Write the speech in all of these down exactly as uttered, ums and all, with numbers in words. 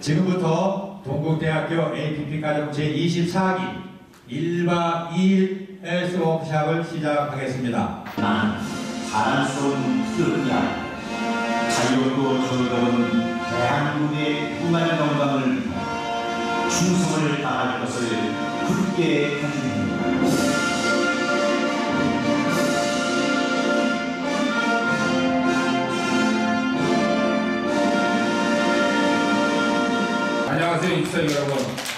지금부터 동국대학교 에이피피과정 제이십사 기 일 박 이 일 헬스 워크샵을 시작하겠습니다. 난 자랑스러운 표현이야. 자유롭고 즐거운 대한민국의 국가의 영광을 충성을 다할 것을 굳게 다짐합니다. 안녕하세요, 입사 여러분.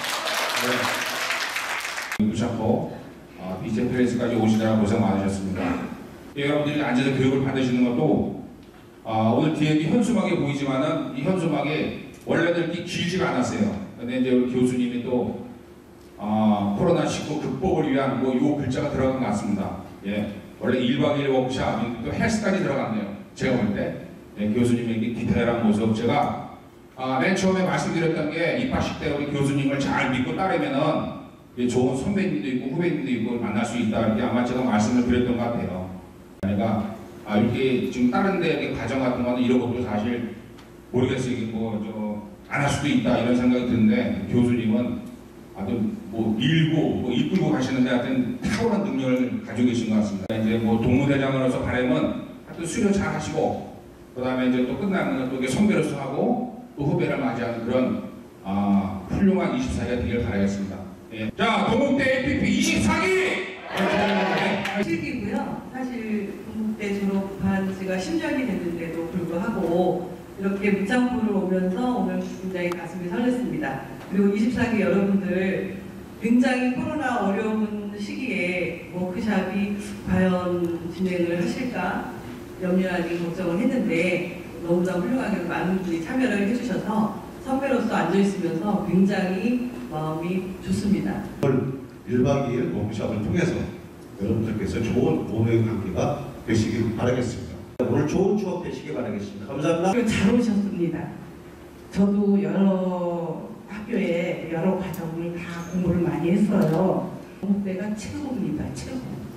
네. 무샤코 어, 비제프레스까지 오시느라 고생 많으셨습니다. 예, 여러분들이 앉아서 교육을 받으시는 것도 어, 오늘 뒤에 현수막에 보이지만은 이 현수막에 원래는 이렇게 길지가 않았어요. 근데 이제 우리 교수님이 또 어, 코로나십구 극복을 위한 뭐 요 글자가 들어간 것 같습니다. 예, 원래 일 박 이 일 워크샵 또 헬스까지 들어갔네요. 제가 볼 때 예, 교수님의 디테일한 모습 제가 아, 맨 처음에 말씀드렸던 게 입학식 때 우리 교수님을 잘 믿고 따르면은 좋은 선배님도 있고 후배님도 있고 만날 수 있다 이렇게 아마 제가 말씀을 드렸던 것 같아요. 그러니까 아, 이렇게 지금 다른 데 과정 같은 거는 이런 것도 사실 모르겠어요. 뭐 저 안 할 수도 있다 이런 생각이 드는데 교수님은 아주 뭐 밀고 뭐 이끌고 가시는데 하여튼 탁월한 능력을 가지고 계신 것 같습니다. 이제 뭐 동무대장으로서 바람은 하여튼 수료 잘 하시고 그 다음에 이제 또 끝나면 또 이게 선배로서 하고 또 후배를 맞이하는 그런 아, 훌륭한 이십사 기가 되길 바라겠습니다. 예. 자, 동국대 에이피피 이십사 기! 네. 실기고요. 사실 동국대 졸업한 지가 십 년이 됐는데도 불구하고 이렇게 무창부를 오면서 오늘 굉장히 가슴이 설렜습니다. 그리고 이십사 기 여러분들 굉장히 코로나 어려운 시기에 워크샵이 과연 진행을 하실까 염려하니 걱정을 했는데 너무나 훌륭하게 많은 분들이 참여를 해주셔서 선배로서 앉아있으면서 굉장히 마음이 좋습니다. 일 박 이 일 워크샵을 통해서 여러분들께서 좋은 오해의 관계가 되시길 바라겠습니다. 오늘 좋은 추억 되시길 바라겠습니다. 감사합니다. 잘 오셨습니다. 저도 여러 학교에 여러 과정을 다 공부를 많이 했어요. 동국대가 최고입니다. 최고.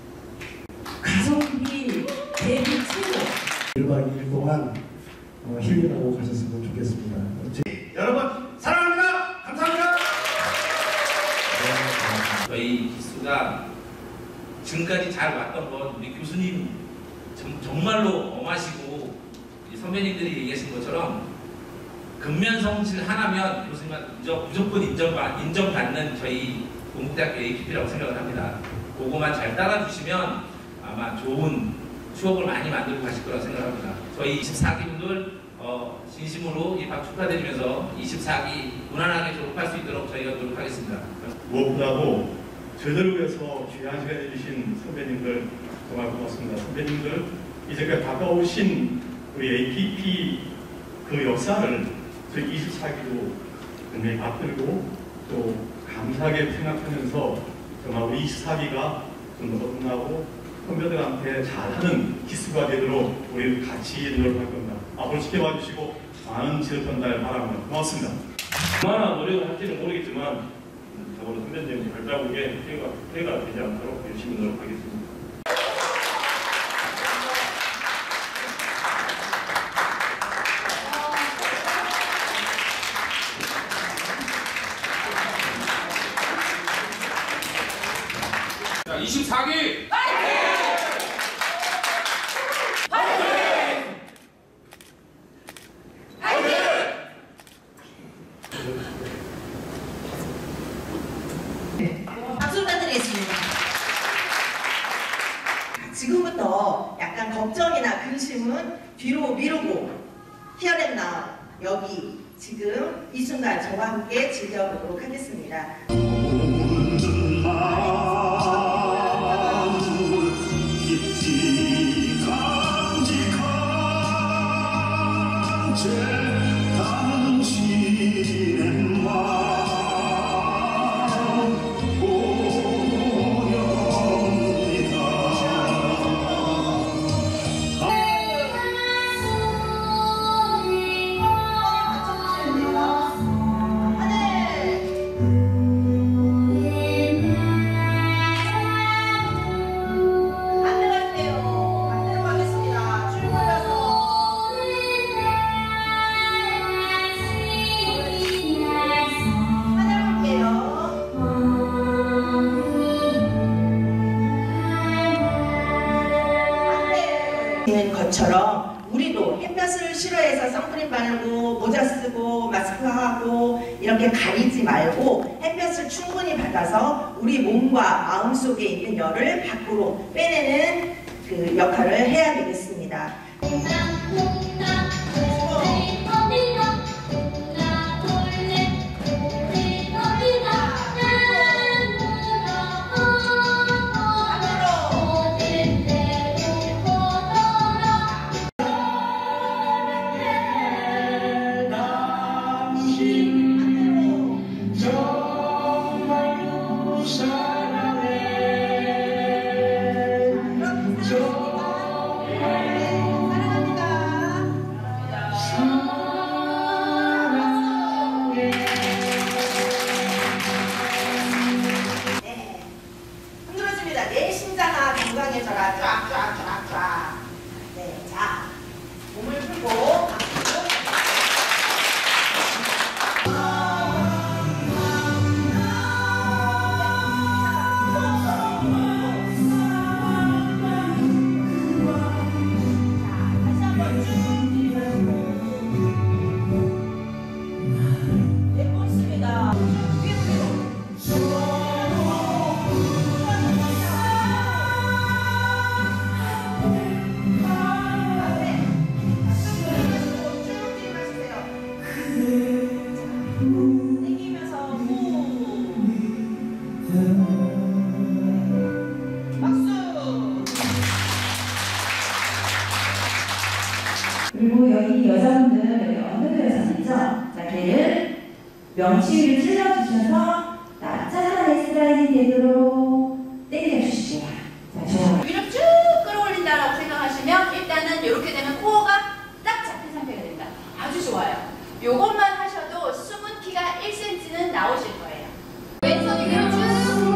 가성비 대비 최고. 일 박 이 일 동안 어, 힐링하고 가셨으면 좋겠습니다. 여러분 사랑합니다. 감사합니다. 저희 기수가 지금까지 잘 왔던 건 우리 교수님 정, 정말로 엄하시고 선배님들이 얘기하신 것처럼 근면성실 하나면 교수님은 무조건 인정받, 인정받는 저희 동국대학교 에이피피라고 생각을 합니다. 그거만 잘 따라주시면 아마 좋은 추억을 많이 만들고 가실 거라고 생각합니다. 저희 이십사 기 분들 어, 진심으로 입학 축하드리면서 이십사 기 무난하게 졸업할 수 있도록 저희가 노력하겠습니다. 무엇보다도 저희들을 위해서 귀한 시간 해주신 선배님들 정말 고맙습니다. 선배님들 이제까지 다가오신 우리 에이피피 그 역사를 저희 이십사 기도 굉장히 받들고 또 감사하게 생각하면서 정말 우리 이십사 기가 좀 더 끝나고 선배들한테 잘하는 기수가 되도록 우리 같이 노력할 겁니다. 앞으로 지켜봐 주시고 많은 지도 전달 바랍니다. 고맙습니다. 얼마나 노력을 할지는 모르겠지만 적어도 선배님 발자국에 피해가, 피해가 되지 않도록 열심히 노력하겠습니다. 자, 이십사 기! 박수 부탁드리겠습니다. 지금부터 약간 걱정이나 근심은 뒤로 미루고 Here and Now 여기 지금 이 순간 저와 함께 즐겨보도록 하겠습니다. 네. 있는 것처럼 우리도 햇볕을 싫어해서 선크림 바르고 모자 쓰고 마스크 하고 이렇게 가리지 말고 햇볕을 충분히 받아서 우리 몸과 마음속에 있는 열을 밖으로 빼내는 그 역할을 해야 되겠습니다. 내 심장아 건강해져라. 쫙쫙쫙쫙. 네, 자 몸을 풀고 앞으로. 다시 한번 쭉. 네, 멋있습니다. 그리고 여기 여자분들, 여기 어느 여자분이죠? 자, 걔를 명치를 찔러주셔서 나타나는 슬라이딩 되도록 당겨주시고요. 자, 좋아요. 위로 쭉 끌어올린다라고 생각하시면 일단은 이렇게 되면 코어가 딱 잡힌 상태가 된다. 아주 좋아요. 요것만 하셔도 숨은 키가 일 센티미터는 나오실 거예요. 왼손이 위로 쭉.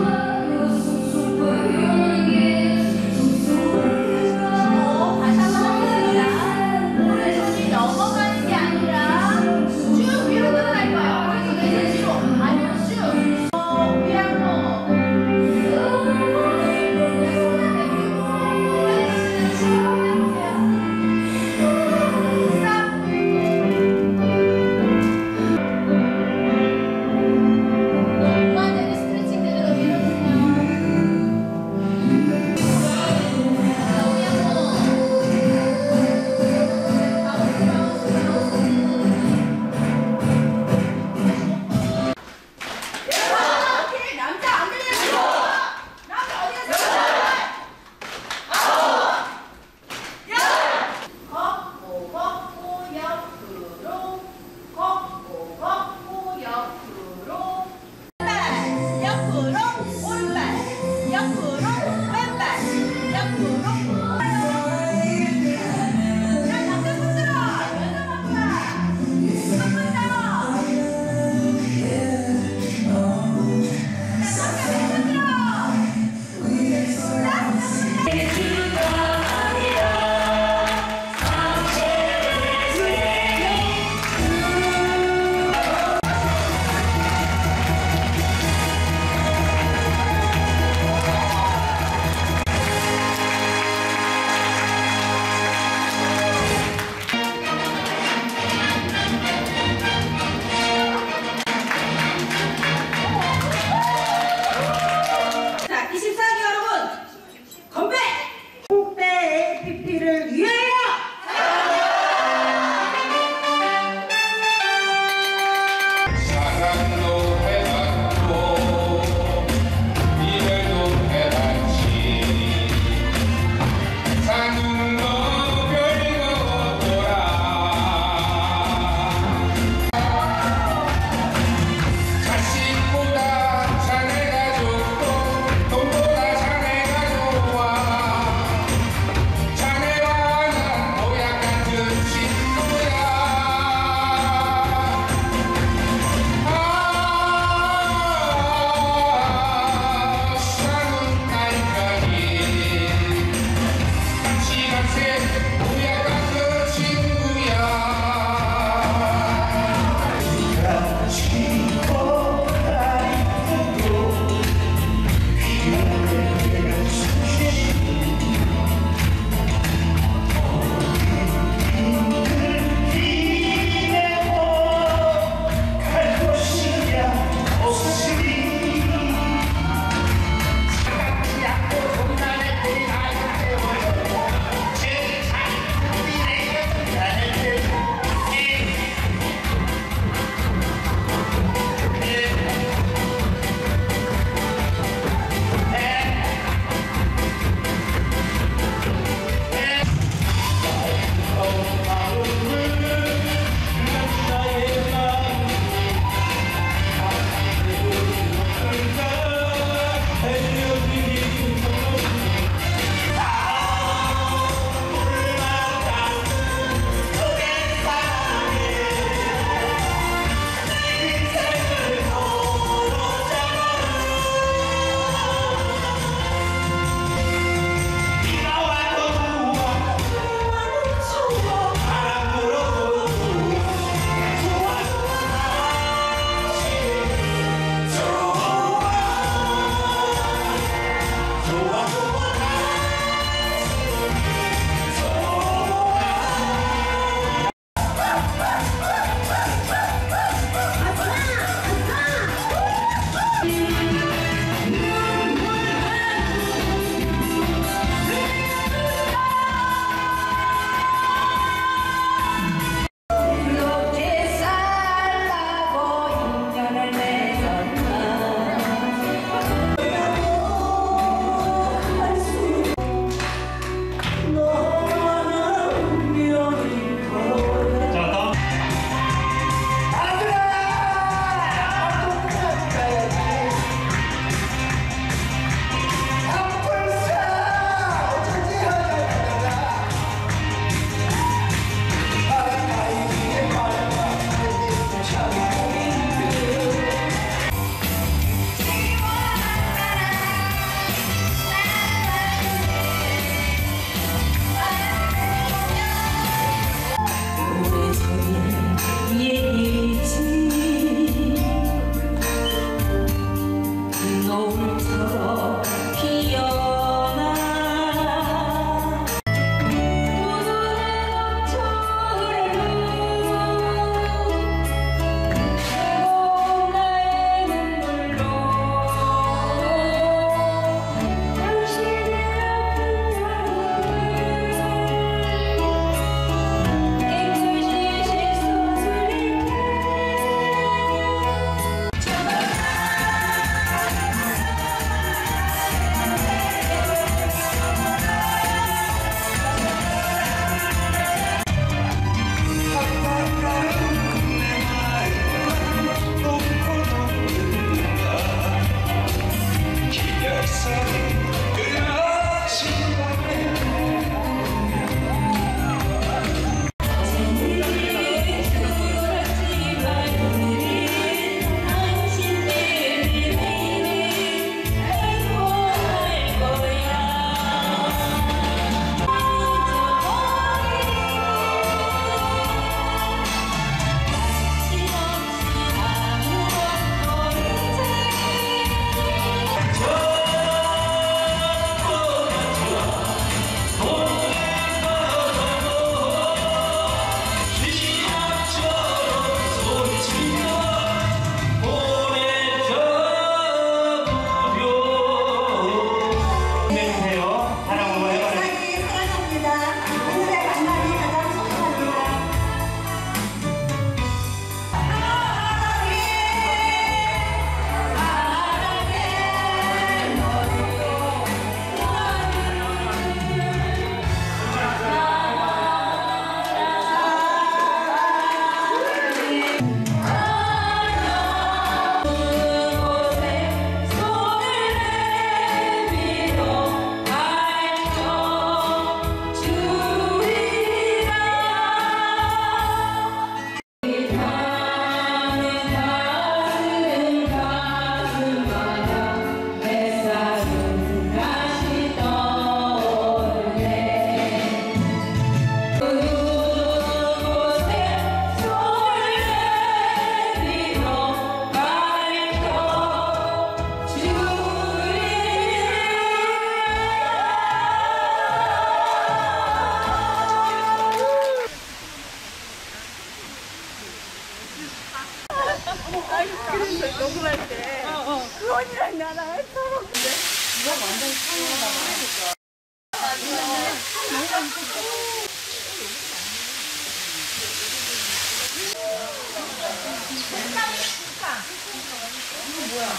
어, 다시 한번 하겠습니다. 오른손이 넘어가는 게 아니라 쭉 위로 늘어날 거예요. 오른손 왼손 뒤로. 아니면 쭉. 어, 위로. 하나 했어. 근데 이거 완전 상하다. 이거 뭐야?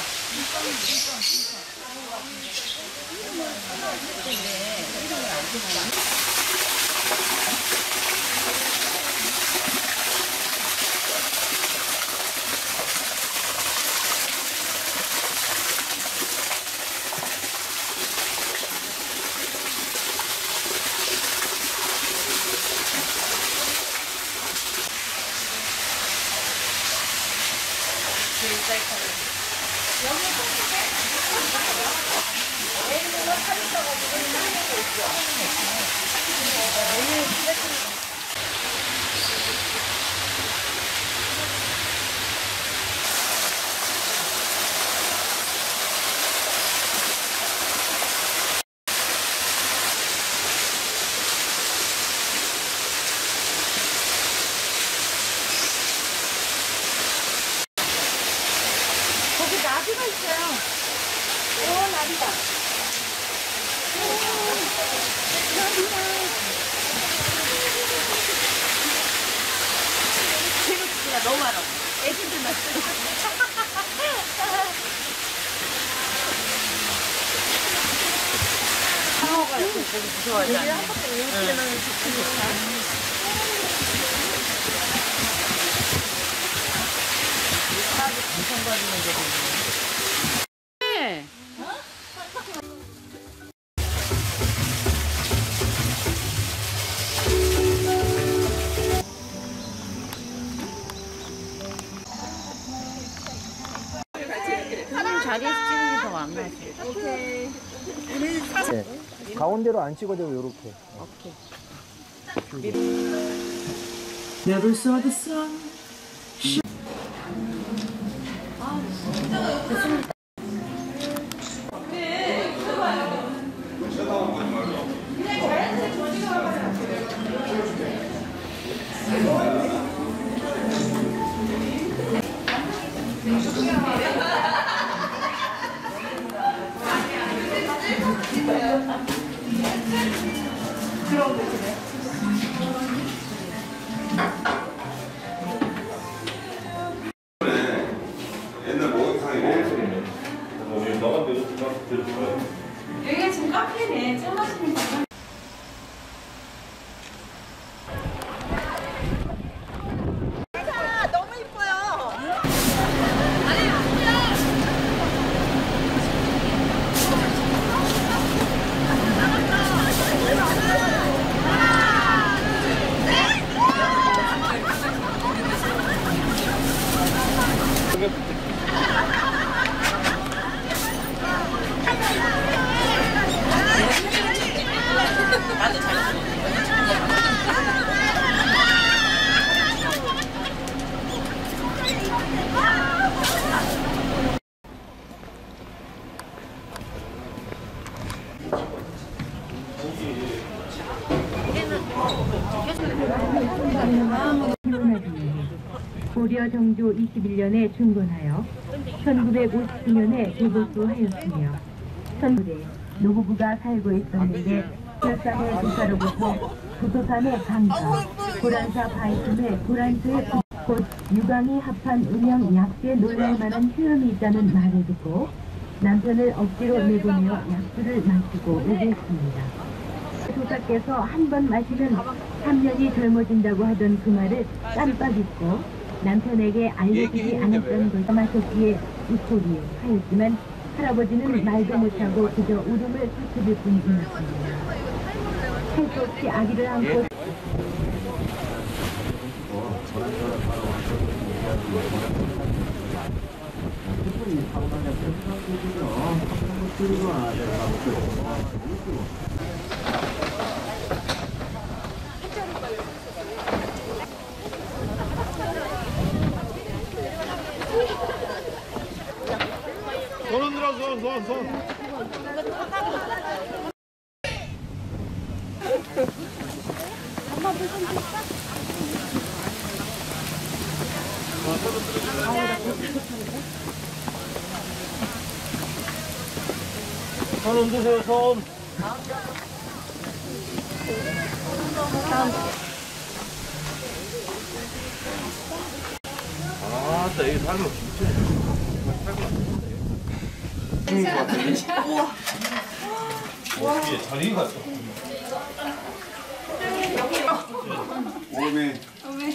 거기 나비가 있어요. 오, 나비다. 오, 나비다. 재밌습니다. 너무 많아. 애기들 났어요. 상어가 이렇게 되게 무서워하지 않아요? 네. 사람 자리에서 찍는 게 더 왕맛이. 오케이. 네. 가운데로 안 찍어도 요렇게. 오케이. Never saw the sun. 옛날 목욕탕이 이랬었는데 나간데도 중학교 때 좋아요. 여기가 지금 카페네. 차 마시는 거. 너무 이뻐요. 나도 잘 고려 정조 이십일 년에 준건하여 천구백오십구 년에 재보수하였으며 천구대 노부부가 살고 있었는데 혈산의 조사로부터 부도산의 강사, 고란사 바이tum의 고란수의 곧 유광이 합한 음영 약주에 놀랄만한 효험이 있다는 말을 듣고 남편을 억지로 내보내어 약주를 마시고 오게 했습니다. 조사께서 한 번 마시면 삼 년이 젊어진다고 하던 그 말을 깜빡 잊고 남편에게 알려주지 않았던 것을 마셨기에 웃소리 하였지만 할아버지는 말도 못하고 그저 울음을 터뜨릴 뿐이었습니다. 할 수 없이 아기를 안고 손 흔들어, 손, 손, 손. 엄마 무슨 줄까? 아, 손 흔드세요, 손. 아, 나 이거 살면 진짜. 우와. 우와. 뒤에 자리 갔어. 오메. 오메.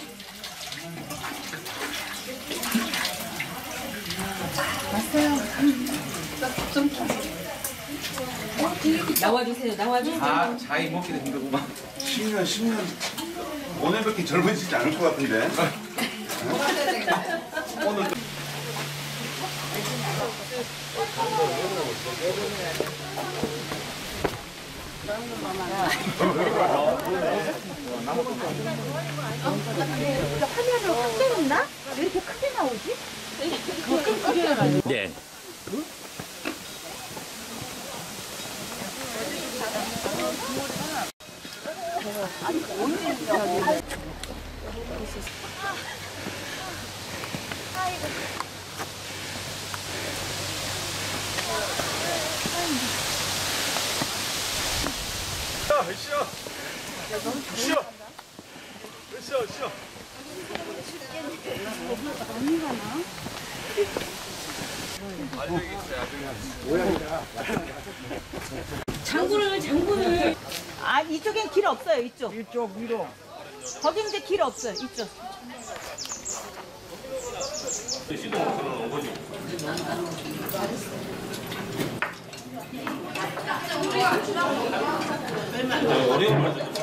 왔어요. 좀 나와주세요. 나와주세요. 아, 자기 먹기도 힘들구만. 십 년, 십 년. 오늘밖에 젊어지지 않을 것 같은데. 오늘 또. 화면으로 크게 넣나? 왜 이렇게 크게 나오지? 네. 쉬어. 쉬어. 쉬어, 쉬어. 장군을 장군을 아 이쪽엔 길 없어요. 이쪽 이쪽 위로 거기 이제 길 없어요. 이쪽 시동 걸어놓은 거지. 어려운 말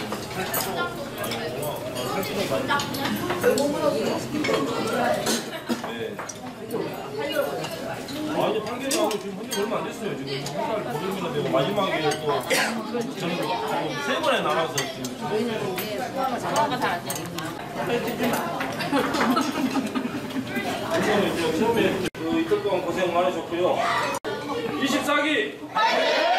아, 이제 판결이 하고 지금 한지 얼마 안 됐어요. 지금 한 달 보정기가 되고 마지막에 또 저는 지금 세 번에 나눠서 지금 전화가 잘 안 되니까. 처음에 그 이틀 동안 고생 많으셨고요. 이십사 기